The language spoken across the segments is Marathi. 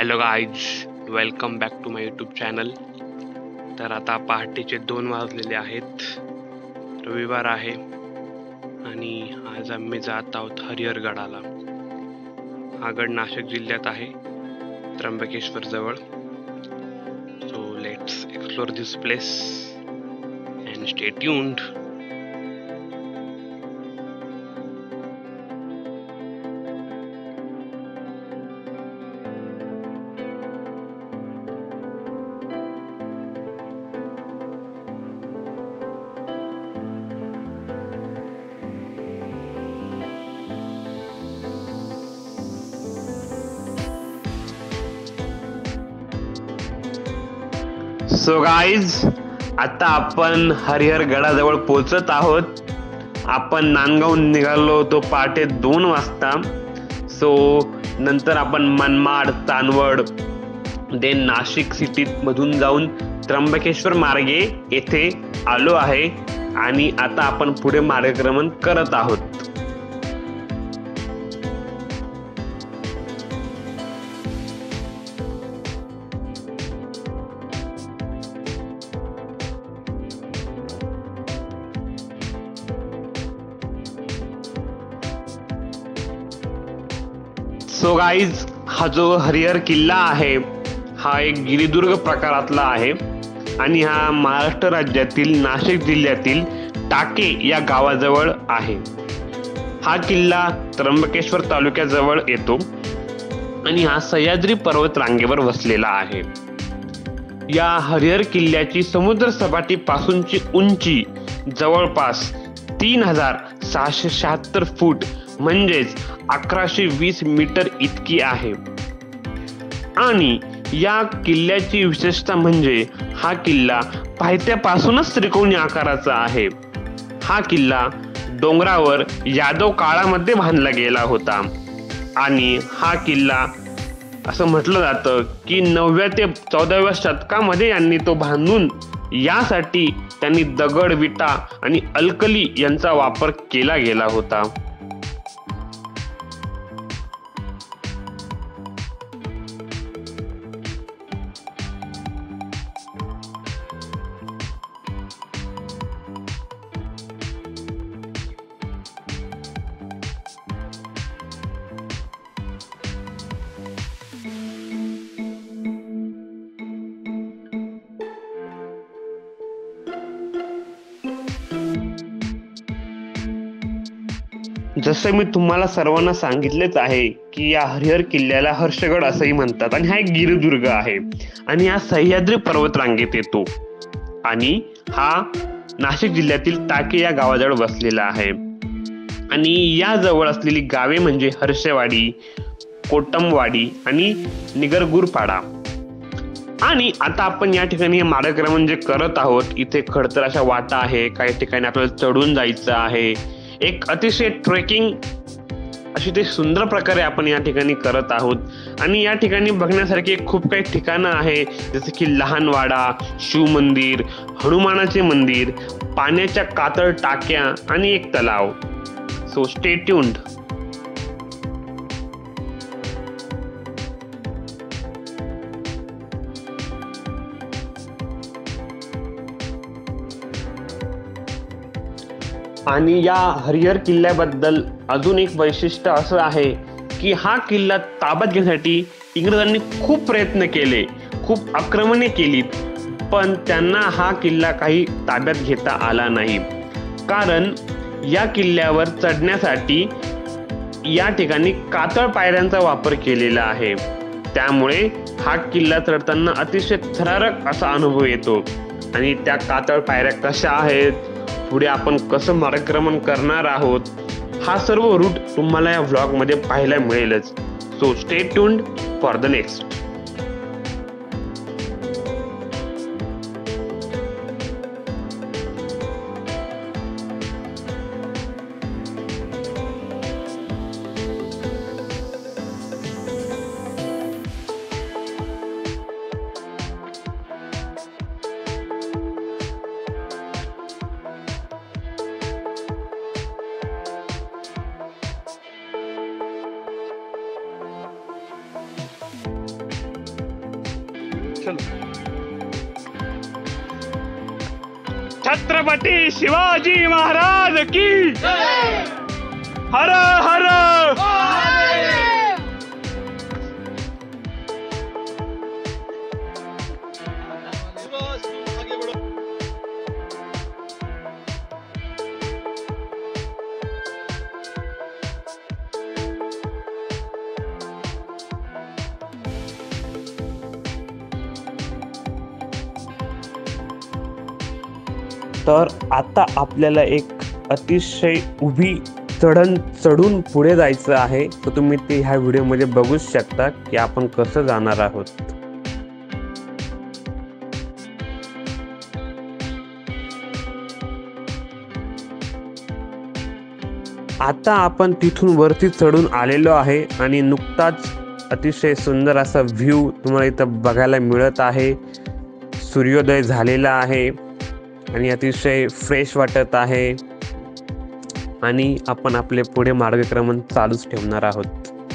Hello guys, welcome back to my YouTube channel. तर आता पहाटेचे 2 वाजलेले आहेत. रविवार आहे आणि आज आम्ही जात आहोत हरिहरगडाला. हा गड नाशिक जिल्ह्यात आहे, त्र्यंबकेश्वर जवळ. So let's explore this place and stay tuned. So guys, आता आपण हरिहरगडाजवळ पोहोचत आहोत. आपण नांदगावहून निघालो होतो पहाटे 2 वाजता. सो नंतर आपण मनमाड, चांदवड, देन नाशिक सिटी मधून जाऊन त्र्यंबकेश्वर मार्गे येथे आलो आहे आणि आता आपण पुढे मार्गक्रमण करत आहोत. सो गाईज, हा जो हरिहर किल्ला आहे हा एक गिरिदुर्ग प्रकारातला आहे आणि हा महाराष्ट्र राज्यातील नाशिक जिल्ह्यातील टाके या गावाजवळ आहे. हा किल्ला त्र्यंबकेश्वर तालुक्याजवळ येतो आणि हा सह्याद्री पर्वत रांगेवर वसलेला आहे. या हरिहर किल्ल्याची समुद्र सपाटी पासूनची उंची जवळपास 3676 फूट म्हणजेच 1120 मीटर इतकी आहे. आणि या किल्ल्याची विशेषता म्हणजे हा किल्ला पायथ्यापासूनच त्रिकोणी आकाराचा आहे. हा किल्ला डोंगरावर यादव काळामध्ये बांधला गेला होता आणि हा किल्ला असं म्हटलं जातं की 9व्या ते 14व्या शतकामध्ये यांनी तो बांधून यासाठी त्यांनी दगड, विटा आणि अल्कली यांचा वापर केला गेला होता. जसं मी तुम्हाला सर्वांना सांगितलेच आहे की या हरिहर किल्ल्याला हर्षगड असंही म्हणतात आणि हा एक गिरिदुर्ग आहे आणि हा सह्याद्री पर्वत रांगेत येतो आणि हा नाशिक जिल्ह्यातील टाके या गावाजवळ बसलेला आहे. आणि या जवळ असलेली गावे म्हणजे हर्षवाडी, कोटमवाडी आणि निगरगुरपाडा. आणि आता आपण या ठिकाणी मार्गक्रमण जे करत आहोत, इथे खडतर अशा वाटा आहे, काही ठिकाणी आपल्याला चढून जायचं आहे. एक अतिशय ट्रेकिंग अशी ते सुंदर प्रकारे आपण या ठिकाणी करत आहोत. आणि या ठिकाणी बघण्यासारखी खूप काही ठिकाणं आहे, जसे की लहानवाडा, शिव मंदिर, हनुमानाचे मंदिर, पाण्याच्या कातळ टाक्या आणि एक तलाव. So stay tuned. आणि या हरिहर किल्ल्याबद्दल अजून एक वैशिष्ट्य असं आहे की हा किल्ला ताब्यात घेण्यासाठी इंग्रजांनी खूप प्रयत्न केले, खूप आक्रमणे केली, पण त्यांना हा किल्ला काही ताब्यात घेता आला नाही. कारण या किल्ल्यावर चढण्यासाठी या ठिकाणी कातळ पायऱ्यांचा वापर केलेला आहे. त्यामुळे हा किल्ला चढताना अतिशय थरारक असा अनुभव येतो. आणि त्या कातळ पायऱ्या कशा आहेत, पुढे आपण कसं मार्गक्रमण करणार आहोत, हा सर्व रूट तुम्हाला या व्लॉग मध्ये पाहायला मिळेलच. So stay tuned for the next. Chhatrapati Shivaji Maharaj की हर हर तर आता आपल्याला एक अतिशय उभी चढून पुढे जायचं आहे. तर तुम्ही ते ह्या व्हिडिओमध्ये बघूच शकता की आपण कसं जाणार आहोत. आता आपण तिथून वरती चढून आलेलो आहे आणि नुकताच अतिशय सुंदर असा व्ह्यू तुम्हाला इथं बघायला मिळत आहे. सूर्योदय झालेला आहे आणि अतिशय फ्रेश वाटत आहे आणि आपण आपले पुढे मार्गक्रमण चालूच ठेवणार आहोत.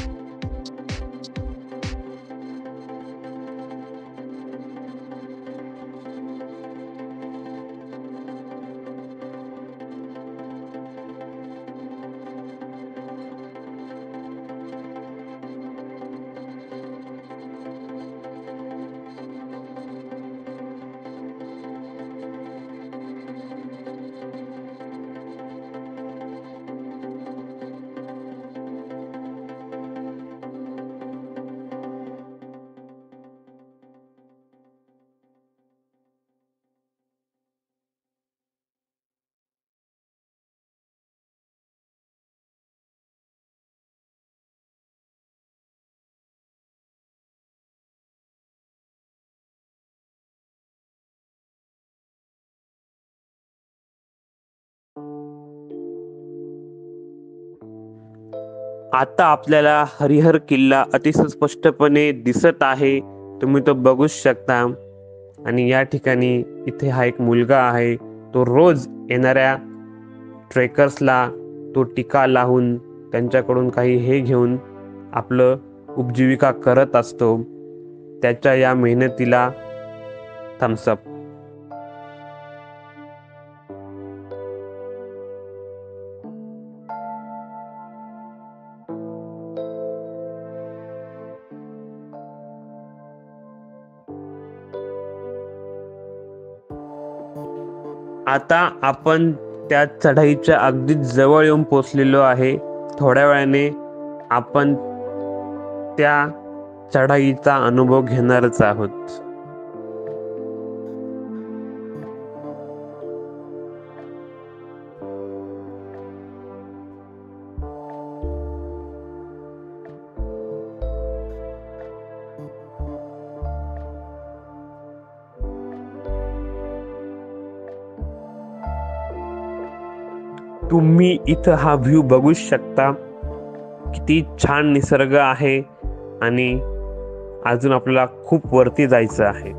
आता आपल्याला हरिहर किल्ला अतिशय स्पष्टपणे दिसत आहे. तुम्ही तो बघूच शकता. आणि या ठिकाणी इथे हा एक मुलगा आहे. तो रोज येणाऱ्या ट्रेकर्सला तो टीका लावून त्यांच्याकडून काही हे घेऊन आपलं उपजीविका करत असतो. त्याच्या या मेहनतीला थम्सअप. आता आपण त्या चढाईच्या अगदी जवळ येऊन पोचलेलो आहे. थोड्या वेळाने आपण त्या चढाईचा अनुभव घेणारच आहोत. तुम्ही इथं हा व्ह्यू बघू शकता. किती छान निसर्ग आहे आणि अजून आपल्याला खूप वरती जायचं आहे.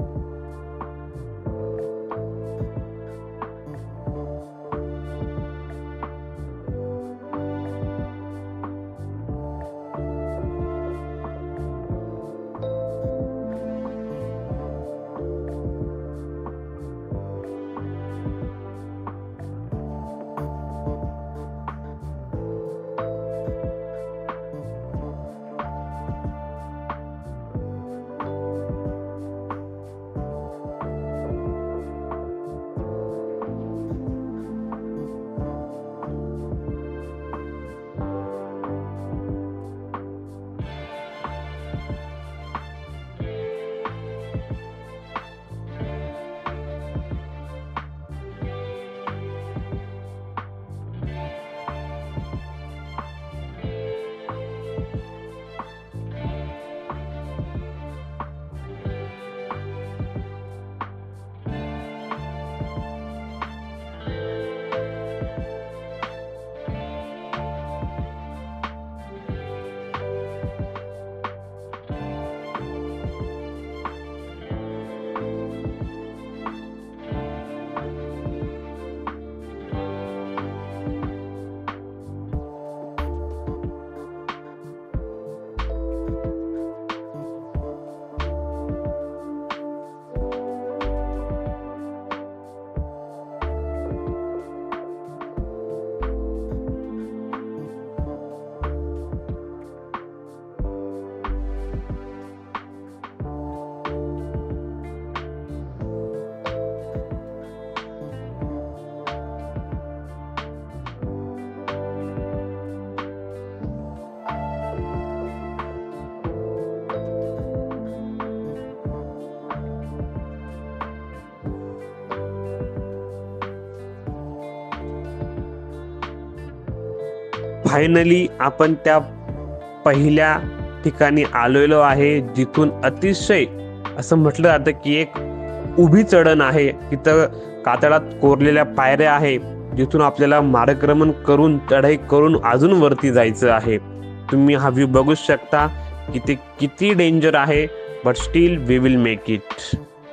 फायनली आपण त्या पहिल्या ठिकाणी आलेलो आहे, जिथून अतिशय असं म्हटलं जातं की एक उभी चढण आहे. तिथं कातळात कोरलेल्या पायऱ्या आहे, जिथून आपल्याला मार्गक्रमण करून चढाई करून अजून वरती जायचं आहे. तुम्ही हा व्ह्यू बघू शकता की ते किती डेंजर आहे, but still we will make it.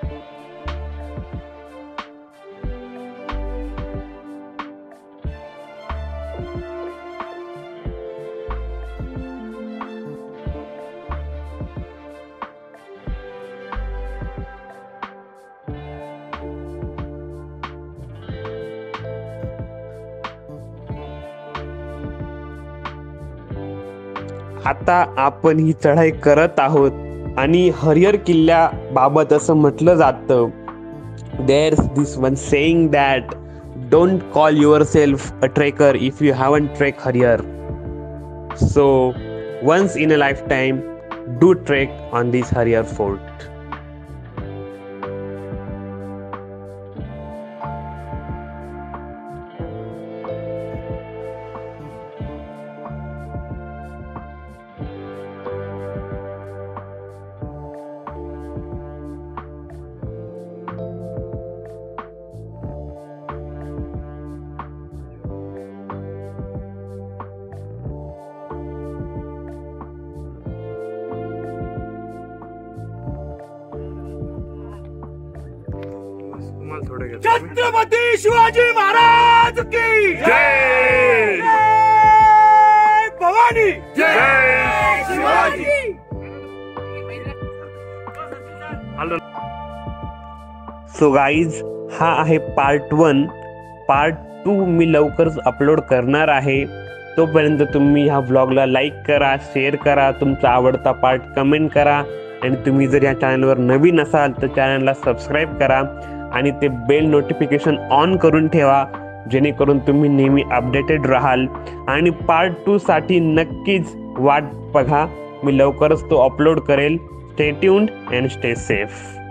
आता आपण ही चढाई करत आहोत आणि हरिहर किल्ल्याबाबत असं म्हटलं जातं, there's this one saying that don't call yourself a trekker if you haven't trek Harihar. So once in a lifetime do trek on this Harihar fort. Chhatrapati Shivaji Maharaj की जय. जय भवानी. जय शिवाजी. सो गाईज, हा आहे पार्ट 1. पार्ट 2 मी लवकरच अपलोड करणार आहे. तोपर्यंत तुम्ही ह्या व्लॉगला लाईक करा, शेअर करा, तुमचा आवडता पार्ट कमेंट करा आणि तुम्ही जर या चॅनलवर नवीन असाल तर चॅनलला सबस्क्राईब करा आणि ते बेल नोटिफिकेशन ऑन करून ठेवा, जेणेकरून तुम्ही नेहमी अपडेटेड राहाल. आणि पार्ट 2 साठी नक्कीच वाट बघा, मी लवकरच तो अपलोड करेल. Stay tuned and stay safe.